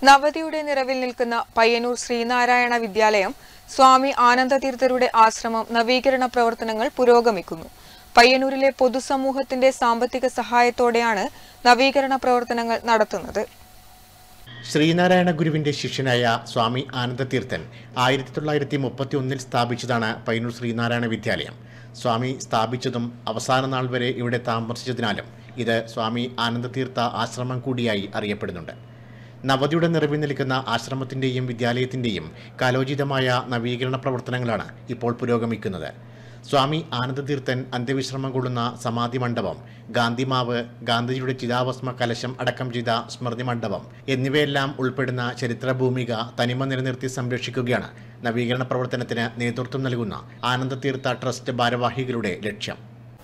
നവതിയുടെ നിറവിൽ നിൽക്കുന്ന പയ്യന്നൂർ ശ്രീനാരായണ വിദ്യാലയം സ്വാമി ആനന്ദതീർത്ഥരുടെ ആശ്രമം നവീകരണ പ്രവർത്തനങ്ങൾ പുരോഗമിക്കുന്നു. പയ്യന്നൂരിലെ പൊതുസമൂഹത്തിന്റെ സാമ്പത്തിക സഹായത്തോടെയാണ് നവീകരണ പ്രവർത്തനങ്ങൾ നടത്തുന്നത്. ശ്രീനാരായണ ഗുരുവിന്റെ ശിഷ്യനായ സ്വാമി ആനന്ദതീർത്ഥൻ 1931 സ്ഥാപിച്ചതാണ് പയ്യന്നൂർ ശ്രീനാരായണ വിദ്യാലയം. സ്വാമി സ്ഥാപിച്ചതും അവസാന നാൾ വരെ ഇവിടെ താമസിച്ചതിനാലും ഇത് സ്വാമി ആനന്ദതീർത്ഥ ആശ്രമം കൂടിയായി അറിയപ്പെടുന്നുണ്ട്. നവതിയുടെ നിറവിൽ നിൽക്കുന്ന ആശ്രമത്തിന്റെയും വിദ്യാലയത്തിന്റെയും കാലോചിതമായ നവീകരണ പ്രവർത്തനങ്ങളാണ് ഇപ്പോൾ പുരോഗമിക്കുന്നത്. സ്വാമി ആനന്ദതീർത്ഥൻ അന്ത്യവിശ്രമം കൊള്ളുന്ന സമാധി മണ്ഡപം, ഗാന്ധിമാവ്, ഗാന്ധിജിയുടെ ചിതാഭസ്മ കലശം അടക്കം ചെയ്ത സ്മൃതി മണ്ഡപം എന്നിവയെല്ലാം ഉൾപ്പെടുന്ന ചരിത്രഭൂമിക തനിമ നിലനിർത്തി സംരക്ഷിക്കുകയാണ് നവീകരണ പ്രവർത്തനത്തിന് നേതൃത്വം നൽകുന്ന ആനന്ദതീർത്ഥ ട്രസ്റ്റ് ഭാരവാഹികളുടെ ലക്ഷ്യം.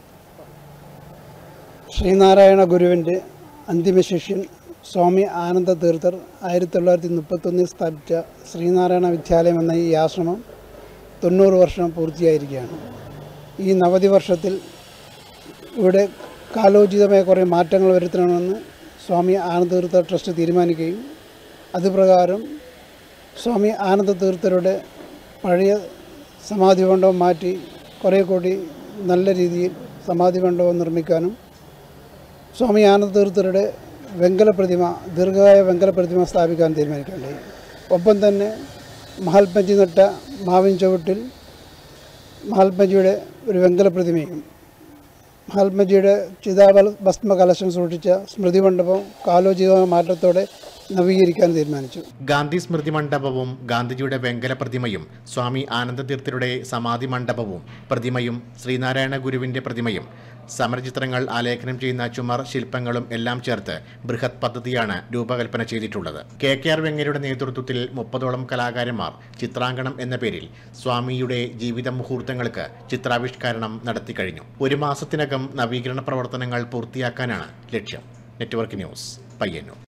ശ്രീനാരായണ ഗുരുവിൻ്റെ അന്തിമശിഷ്യൻ സ്വാമി ആനന്ദതീർത്ഥർ 1931 സ്ഥാപിച്ച ശ്രീനാരായണ വിദ്യാലയം എന്ന ഈ ആശ്രമം 90 വർഷം പൂർത്തിയായിരിക്കുകയാണ്. ഈ നവതി വർഷത്തിൽ ഇവിടെ കാലോചിതമായ കുറേ മാറ്റങ്ങൾ വരുത്തണമെന്ന് സ്വാമി ആനന്ദതീർത്ഥ ട്രസ്റ്റ് തീരുമാനിക്കുകയും അതുപ്രകാരം സ്വാമി ആനന്ദതീർത്ഥരുടെ പഴയ സമാധി മണ്ഡപം മാറ്റി കുറേ കൂടി നല്ല രീതിയിൽ സമാധി മണ്ഡപം നിർമ്മിക്കാനും സ്വാമി ആനന്ദതീർത്ഥരുടെ ദീർഘകായ വെങ്കല പ്രതിമ സ്ഥാപിക്കാൻ തീരുമാനിക്കുകയുണ്ടായി. ഒപ്പം തന്നെ മഹാത്മജി നട്ട മാവിൻ ചുവട്ടിൽ മഹാത്മജിയുടെ ഒരു വെങ്കല പ്രതിമയും മഹാത്മജിയുടെ ചിതാഭസ്മ കലശം സൂക്ഷിച്ച സ്മൃതി മണ്ഡപം കാലോചിതമായ മാറ്റത്തോടെ നവീകരിക്കാൻ തീരുമാനിച്ചു. ഗാന്ധി സ്മൃതി മണ്ഡപവും ഗാന്ധിജിയുടെ വെങ്കല പ്രതിമയും സ്വാമി ആനന്ദതീർത്ഥരുടെ സമാധി മണ്ഡപവും പ്രതിമയും ശ്രീനാരായണ ഗുരുവിന്റെ പ്രതിമയും സമരചിത്രങ്ങൾ ആലേഖനം ചെയ്യുന്ന ചുമർ ശില്പങ്ങളും എല്ലാം ചേർത്ത് ബൃഹത് പദ്ധതിയാണ് രൂപകൽപ്പന ചെയ്തിട്ടുള്ളത്. KKR വെങ്ങരയുടെ നേതൃത്വത്തിൽ 30ഓളം കലാകാരന്മാർ ചിത്രാങ്കണം എന്ന പേരിൽ സ്വാമിയുടെ ജീവിത മുഹൂർത്തങ്ങൾക്ക് ചിത്രാവിഷ്കരണം നടത്തിക്കഴിഞ്ഞു. 1 മാസത്തിനകം നവീകരണ പ്രവർത്തനങ്ങൾ പൂർത്തിയാക്കാനാണ് ലക്ഷ്യം. Network news, Payyanur.